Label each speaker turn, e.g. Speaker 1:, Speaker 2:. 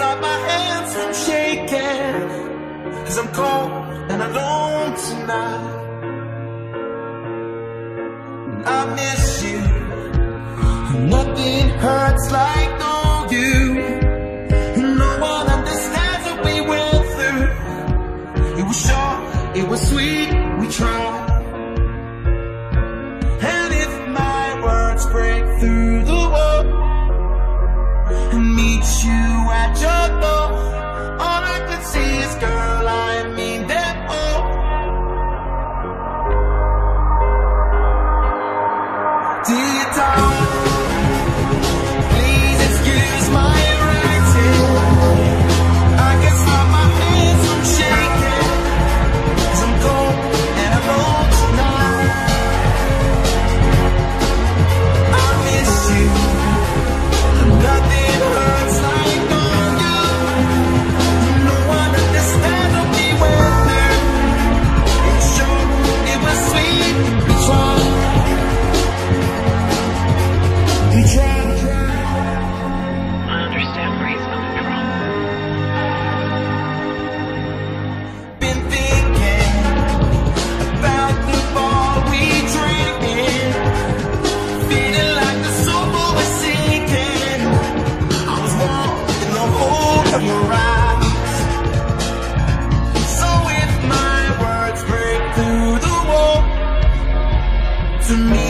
Speaker 1: stop my hands from shaking, 'cause I'm cold and alone tonight. I miss you. Nothing hurts like no you. No one understands what we went through. It was short, it was sweet, we tried. And if my words break through the wall and meet you at your door, all I can see is, girl, I mean them all. Dear darling, please excuse my writing. I can stop my hands from shaking, 'cause I'm cold and alone tonight. I miss you. Nothing hurts like knowing you. No one understands what we went through. It was short, it was sweet, we tried. We tried.
Speaker 2: I understand where he's coming from.
Speaker 1: Been thinking about the ball we drinking, feeling like the soul was sinking. I was warm in the hold of your eyes. So if my words break through the wall, to me